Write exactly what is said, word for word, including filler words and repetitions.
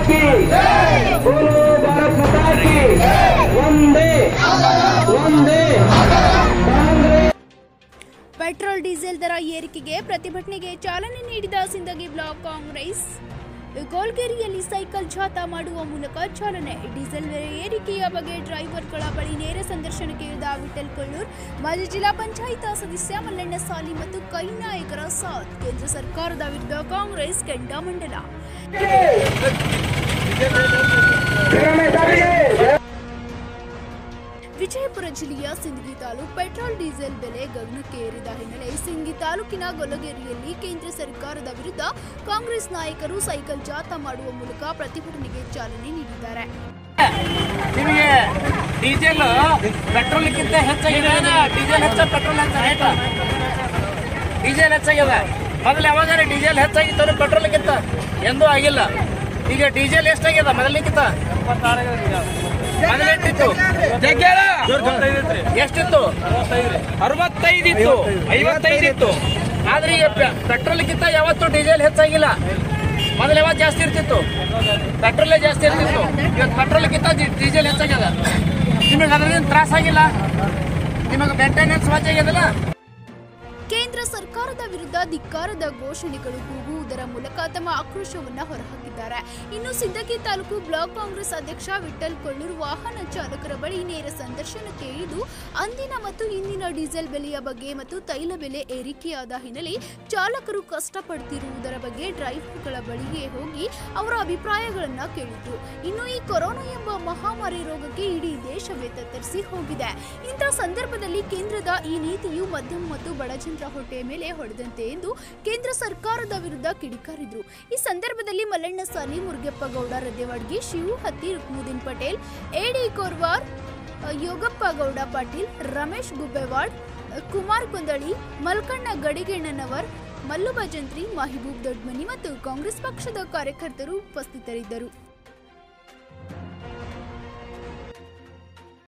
की बोलो भारत माता की वंदे वंदे कांग्रेस। ಪೆಟ್ರೋಲ್ ಡೀಸೆಲ್ ದರ ಏರಿಕೆಗೆ ಪ್ರತಿಭಟನೆಗೆ ಚಾಲನೆ ನೀಡಿದ ಸಿಂದಗಿ ಬ್ಲಾಕ್ ಕಾಂಗ್ರೆಸ್ ಗೋಲ್ಗೇರಿಯಲ್ಲಿ ಸೈಕಲ್ ಜಾಥಾ ಮಾಡುವ ಮೂಲಕ ಚಾಲನೆ. ಡೀಸೆಲ್ ಬೆಲೆ ಏರಿಕೆಯ ಬಗ್ಗೆ ಡ್ರೈವರ್ಗಳ ಬಳಿ ನೇರ ಸಂದರ್ಶನಕ್ಕೆ ಇಳಿದ ವಿಠಲ್ ಕೊಳ್ಳೂರ್, ಮಾಜಿ ಜಿಲ್ಲಾ ಪಂಚಾಯತ್ ಸದಸ್ಯ ಮಲ್ಲಣ್ಣ ಸಾಲಿ ಮತ್ತು ಕೈ ನಾಯಕರ ಸಾಥ್. ಕೇಂದ್ರ ಸರ್ಕಾರದ ವಿರುದ್ಧ ಕಾಂಗ್ರೆಸ್ ಕೆಂಡಾಮಂಡಲ. ವಿಜಯಪುರ ಜಿಲ್ಲೆಯ ಸಿಂದಗಿ ತಾಲೂಕು ಪೆಟ್ರೋಲ್ ಡೀಸೆಲ್ ಬೆಲೆ ಗಗನಕ್ಕೆ ಏರಿದ ಹಿನ್ನೆಲೆ ಸಿಂದಗಿ ತಾಲೂಕಿನ ಗೊಲಗೇರಿಯಲ್ಲಿ ಕೇಂದ್ರ ಸರ್ಕಾರದ ವಿರುದ್ಧ ಕಾಂಗ್ರೆಸ್ ನಾಯಕರು ಸೈಕಲ್ ಜಾಥಾ ಮಾಡುವ ಮೂಲಕ ಪ್ರತಿಭಟನೆಗೆ ಚಾಲನೆ ನೀಡಿದ್ದಾರೆ. ನಿಮಗೆ ಡೀಸೆಲ್ ಪೆಟ್ರೋಲ್ಗಿಂತ ಹೆಚ್ಚಾಗಿದೆ. ಡೀಸೆಲ್ ಹೆಚ್ಚ ಪೆಟ್ರೋಲ್ ಹೆಚ್ಚ ಡೀಸೆಲ್ ಹೆಚ್ಚಾಗಿದೆ. ಮೊದಲು ಯಾವಾಗ ಡೀಸೆಲ್ ಹೆಚ್ಚಾಗಿತ್ತು ಪೆಟ್ರೋಲ್ಗಿಂತ ಎಂದೂ ಆಗಿಲ್ಲ. ಈಗ ಡೀಸೆಲ್ ಎಷ್ಟಾಗ್ಯದ ಮೊದಲಿಗಿಂತ? ಮೊದಲೆಷ್ಟಿತ್ತು? ಎಷ್ಟಿತ್ತು? ಅರವತ್ತೈದು ಇತ್ತು, ಐವತ್ತೈದು ಇತ್ತು. ಆದ್ರೆ ಈಗ ಪೆಟ್ರೋಲ್ಗಿಂತ ಯಾವತ್ತು ಡೀಸೆಲ್ ಹೆಚ್ಚಾಗಿಲ್ಲ. ಮೊದಲು ಯಾವತ್ತು ಜಾಸ್ತಿ ಇರ್ತಿತ್ತು? ಪೆಟ್ರೋಲೇ ಜಾಸ್ತಿ ಇರ್ತಿತ್ತು. ಇವತ್ತು ಪೆಟ್ರೋಲ್ಗಿಂತ ಡೀಸೆಲ್ ಹೆಚ್ಚಾಗ್ಯದ. ನಿಮಗೆ ಅದರಿಂದ ತ್ರಾಸ ಆಗಿಲ್ಲ? ನಿಮಗೆ ಮೇಂಟೆನೆನ್ಸ್ ವಾಚಾಗ್ಯದಲ್ಲ? ಕೇಂದ್ರ ಸರ್ಕಾರದ ವಿರುದ್ಧ ಧಿಕ್ಕಾರದ ಘೋಷಣೆಗಳು ಕೂಗುವುದರ ಮೂಲಕ ತಮ್ಮ ಆಕ್ರೋಶವನ್ನ ಹೊರಹಾಕಿದ್ದಾರೆ. ಇನ್ನು ಸಿಂದಗಿ ತಾಲೂಕು ಬ್ಲಾಕ್ ಕಾಂಗ್ರೆಸ್ ಅಧ್ಯಕ್ಷ ವಿಠಲ್ ಕೊಳ್ಳೂರ್ ವಾಹನ ಚಾಲಕರ ಬಳಿ ನೇರ ಸಂದರ್ಶನಕ್ಕೆ ಇಳಿದು ಅಂದಿನ ಮತ್ತು ಇಂದಿನ ಡೀಸೆಲ್ ಬೆಲೆಯ ಬಗ್ಗೆ ಮತ್ತು ತೈಲ ಬೆಲೆ ಏರಿಕೆಯಾದ ಹಿನ್ನೆಲೆ ಚಾಲಕರು ಕಷ್ಟಪಡುತ್ತಿರುವುದರ ಬಗ್ಗೆ ಡ್ರೈವರ್ಗಳ ಬಳಿಗೆ ಹೋಗಿ ಅವರ ಅಭಿಪ್ರಾಯಗಳನ್ನ ಕೇಳಿದ್ರು. ಇನ್ನು ಈ ಕೊರೋನಾ ಎಂಬ ಮಹಾಮಾರಿ ರೋಗಕ್ಕೆ ಇಡೀ ದೇಶವೇ ತತ್ತರಿಸಿ ಹೋಗಿದೆ. ಇಂಥ ಸಂದರ್ಭದಲ್ಲಿ ಕೇಂದ್ರದ ಈ ನೀತಿಯು ಮಧ್ಯಮ ಮತ್ತು ಬಡಜನರ ಹೊಟ್ಟೆಯ ಮೇಲೆ ಹೊಡೆದಂತೆ ಎಂದು ಕೇಂದ್ರ ಸರ್ಕಾರದ ವಿರುದ್ಧ ಕಿಡಿಕಾರಿದ್ರು. ಈ ಸಂದರ್ಭದಲ್ಲಿ ಮಲ್ಲಣ್ಣ ಸಾಲಿ, ಮುರುಗಪ್ಪ ಗೌಡ ರದ್ದೇವಾಡ್ಗಿ, ಶಿವು ಹತ್ತಿ, ರುಕ್ನುದ್ದೀನ್ ಪಟೇಲ್, ಎಡಿ ಕೋರ್ವಾರ್, ಯೋಗಪ್ಪ ಗೌಡ ಪಾಟೀಲ್, ರಮೇಶ್ ಗುಬ್ಬೇವಾಡ್, ಕುಮಾರ್ ಕುಂದಳಿ, ಮಲ್ಕಣ್ಣ ಗಡಿಗೆಣ್ಣನವರ್, ಮಲ್ಲು ಭಜಂತ್ರಿ, ಮಹಿಬೂಬ್ ದೊಡ್ಮನಿ ಮತ್ತು ಕಾಂಗ್ರೆಸ್ ಪಕ್ಷದ ಕಾರ್ಯಕರ್ತರು ಉಪಸ್ಥಿತರಿದ್ದರು.